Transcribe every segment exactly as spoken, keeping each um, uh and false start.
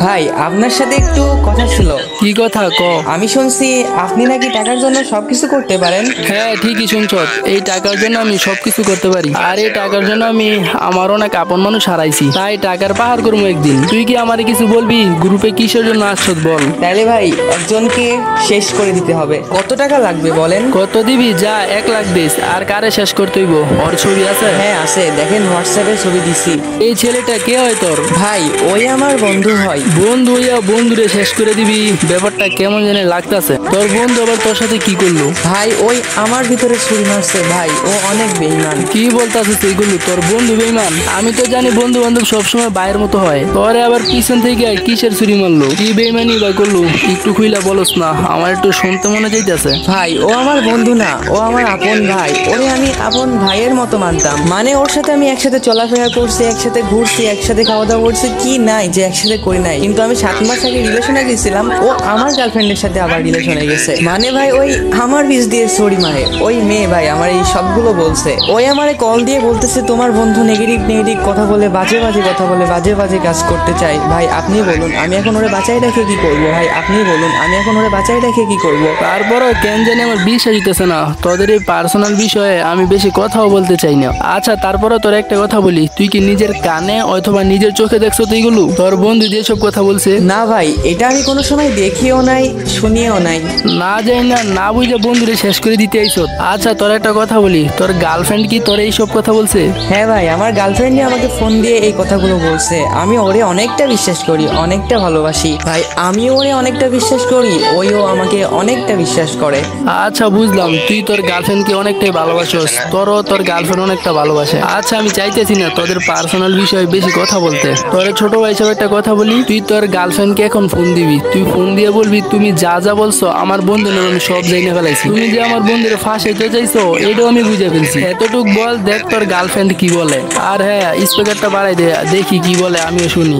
ভাই আপনার সাথে একটু কথা ছিল। কি কথা ক? আমি শুনছি আপনি নাকি টাকার জন্য সবকিছু করতে পারেন। হ্যাঁ ঠিকই শুনছ। এই টাকার জন্য আমি সবকিছু করতে পারি। আর এই টাকার জন্য আমি আমার অনেক আপন মানুষ হারাইছি। তাই টাকার পাহাড় করবো একদিন। তুই কি আমারে কিছু বলবি? গ্রুপে কিসের জন্য আসছত বল। তাইলে ভাই একজনকে শেষ করে দিতে হবে। কত টাকা লাগবে বলেন? কত দিবি? যা এক লাখ দিস। আর কারে শেষ করতে হইব? ওর ছবি আছে? হ্যাঁ আছে, দেখেন হোয়াটসঅ্যাপে ছবি দিছি। এই ছেলেটা কে হয় তোর? ভাই ওই আমার বন্ধু হয়। বন্ধু হইয়া বন্ধুরে শেষ করে দিবি? ব্যাপারটা কেমন জানি লাগতাছে। তোর বন্ধু আবার তোর সাথে কি করলো? ভাই ওই আমার ভিতরে ছুরি মারছে ভাই, ও অনেক বেঈমান। কি বলতাছিস এইগুলো? তোর বন্ধু বেইমান? আমি তো জানি বন্ধু বান্ধব সবসময় বাইরের মতো হয়। তোরে আবার পিছন থেকে কিসের ছুরি মারলো? কি বেইমানি বা করলো? একটু খুইলা বলস না, আমার একটু শুনতে মনে যাইতেছে। ভাই ও আমার বন্ধু না, ও আমার আপন ভাই। ওরে আমি আপন ভাইয়ের মতো মানতাম। মানে ওর সাথে আমি একসাথে চলাফেরা করছি, একসাথে ঘুরছি, একসাথে খাওয়া দাওয়া করছি, কি নাই যে একসাথে করি নাই। কিন্তু আমি সাত মাস আগে রিলেশনে গেছিলাম, ও আমার গার্লফ্রেন্ডের সাথে আবার রিলেশনে গেছে। মানে ভাই ওই আমার বীজ দিয়ে ছড়ি মারে ওই মেয়ে ভাই আমার এই সবগুলো বলছে। ওই আমারে কল দিয়ে বলতেছে তোমার বন্ধু নেগেটিভ নেগেটিভ কথা বলে, বাজে বাজে কথা বলে, বাজে বাজে কাজ করতে চাই। ভাই আপনি বলুন আমি এখন ওরে বাঁচাই রেখে কি করবো? ভাই আপনি বলুন আমি এখন ওরে বাঁচাই রেখে কি করবো? তারপরও কেন জানি আমার বিশ্বাস হইতেছে না। তোদের এই পার্সোনাল বিষয়ে আমি বেশি কথাও বলতে চাই না। আচ্ছা তারপরে তোর একটা কথা বলি, তুই কি নিজের কানে অথবা নিজের চোখে দেখছো তো এইগুলো? তোর বন্ধু যেসব কথা বলছে? না ভাই এটা আমি কোনো সময় দেখিও নাই, শুনিও নাই। না যাই না না বুঝে বন্ধুরে শেষ করে দিতে আইছো। আচ্ছা তোর একটা কথা বলি, তোর গার্লফ্রেন্ড কি তোর এইসব কথা বলছে? হ্যাঁ ভাই আমার গার্লফ্রেন্ডই আমাকে ফোন দিয়ে এই কথাগুলো বলছে। আমি ওরে অনেকটা বিশ্বাস করি, অনেকটা ভালোবাসি ভাই। আমি ওরে অনেকটা বিশ্বাস করি, ওইও আমাকে অনেকটা বিশ্বাস করে। আচ্ছা বুঝলাম, তুই তোর গার্লফ্রেন্ডকে অনেকটাই ভালোবাসোস, তোরও তোর গার্লফ্রেন্ড অনেকটা ভালোবাসে। আচ্ছা আমি চাইতেছি না তোদের পার্সোনাল বিষয়ে বেশি কথা বলতে। তোর ছোট ভাই হিসেবে একটা কথা বলি, তুই তোর গার্লফ্রেন্ডকে এখন ফোন দিবি। তুই ফোন দিয়ে বলবি তুমি যা যা বলছো আমার বন্ধু নামে আমি সব জায়গা ফেলাইছি। তুমি যে আমার বন্ধুরে ফাঁসাইতে চাইছো এটাও আমি বুঝে ফেলছি। এতটুক বল, দেখ তোর গার্লফ্রেন্ড কি বলে। আর হ্যাঁ স্পিকারটা বাড়াই দে, দেখি কি বলে, আমিও শুনি।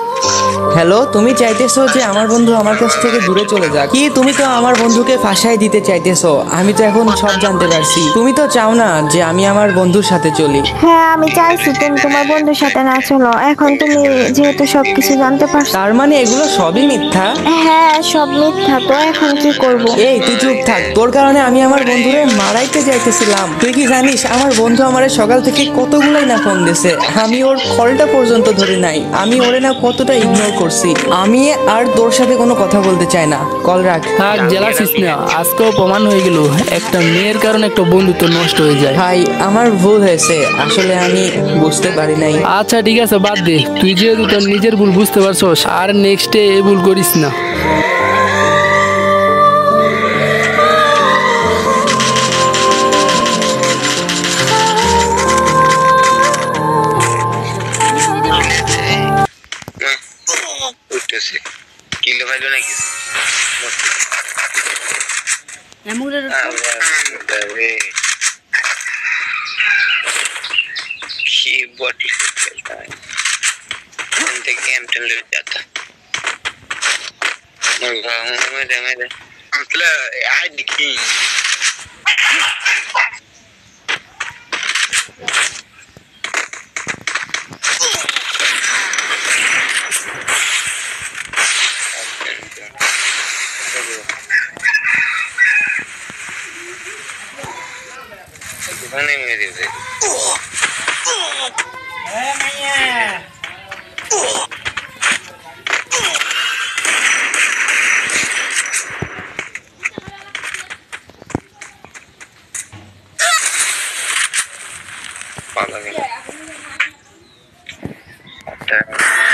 হ্যালো, তুমি চাইতেছো যে আমার বন্ধু আমার কাছ থেকে দূরে চলে যাক? কি তুমি তো আমার বন্ধুকে ফাঁসাই দিতে চাইতেছো? আমি তো এখন সব জানতে পারছি। তুমি তো চাও না যে আমি আমার বন্ধুর সাথে চলি। হ্যাঁ আমি চাইছি তুমি তোমার বন্ধুর সাথে না চলো। এখন তুমি যেহেতু সবকিছু জানতে পারছো। তার মানে এগুলো সবই মিথ্যা? হ্যাঁ সব মিথ্যা, তো এখন কি করব? এই তুই চুপ থাক, তোর কারণে আমি আমার বন্ধুরে মারাইতে যাইতেছিলাম। তুই কি জানিস আমার বন্ধু আমারে সকাল থেকে কতগুলাই না ফোন দিছে, আমি ওর কলটা পর্যন্ত ধরে নাই। আমি ওরে না কতটা ইগনোর করছি। আমি আর তোর সাথে কোনো কথা বলতে চাই না, কল রাখ। থাক জেলাসিস না, আজকেও প্রমাণ হয়ে গেল একটা মেয়ের কারণে একটা বন্ধুত্ব নষ্ট হয়ে যায়। ভাই আমার ভুল হয়েছে, আসলে আমি বুঝতে পারি নাই। আচ্ছা ঠিক আছে বাদ দে, তুই যেহেতু তোর নিজের ভুল বুঝতে পারছস আর নেক্সটে এই ভুল করিস না। কিলো ভাইলো নাকি की बॉडी चलता है उनके गेम चल जाता मेरे मेरे मतलब आज की नहीं मेरे से पाला गया